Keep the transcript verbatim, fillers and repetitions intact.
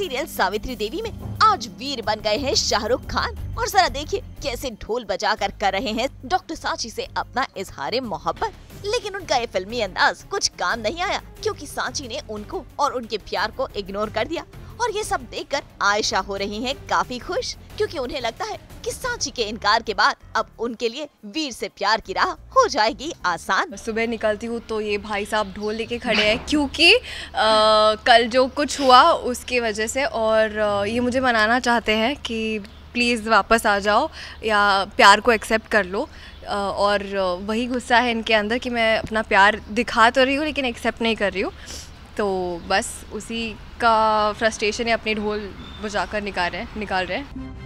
Serial Savitri Devi में आज वीर बन गए हैं शाहरुख खान। और जरा देखिए कैसे ढोल बजाकर कर रहे हैं डॉक्टर सांची से अपना इजहार मोहब्बत। लेकिन उनका ये फिल्मी अंदाज कुछ काम नहीं आया, क्योंकि सांची ने उनको और उनके प्यार को इग्नोर कर दिया। और ये सब देखकर आयशा हो रही हैं काफी खुश, क्योंकि उन्हें लगता है कि सांची के इनकार के बाद अब उनके लिए वीर से प्यार की राह हो जाएगी आसान। सुबह निकलती हूँ तो ये भाई साहब ढोल लेके खड़े हैं, क्योंकि आ, कल जो कुछ हुआ उसकी वजह से, और आ, ये मुझे मनाना चाहते हैं कि प्लीज़ वापस आ जाओ या प्यार को एक्सेप्ट कर लो। और वही गुस्सा है इनके अंदर कि मैं अपना प्यार दिखा तो रही हूँ लेकिन एक्सेप्ट नहीं कर रही हूँ। तो बस उसी का फ्रस्ट्रेशन है, अपनी ढोल बजाकर निकाल रहे हैं निकाल रहे हैं